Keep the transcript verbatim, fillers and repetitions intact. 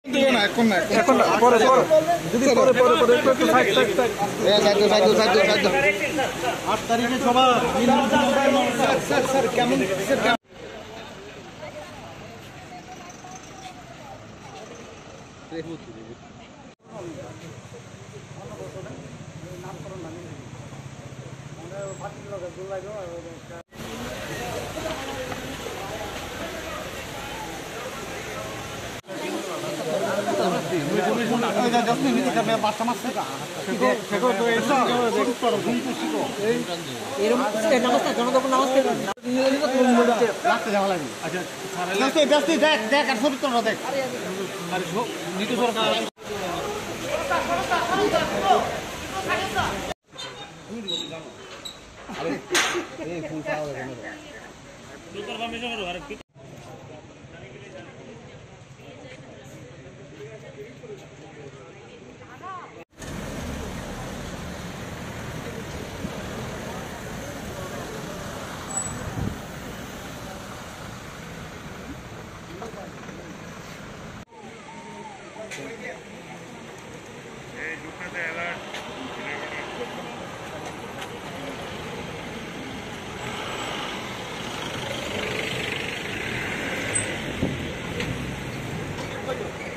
এখন না এখন না পরে পরে যদি পরে পরে পরে একটু সাইড সাইড সাইড এ সাইড সাইড সাইড সাইড আট তারিখে সভা স্যার স্যার স্যার কেমন স্যার কেমন Thank you.